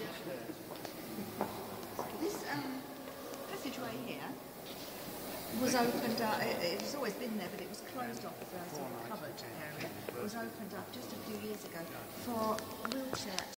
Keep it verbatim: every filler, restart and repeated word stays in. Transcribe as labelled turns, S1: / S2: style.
S1: This um, passageway here was opened up, it, it has always been there, but it was closed off as a sort of covered area. It was opened up just a few years ago for wheelchair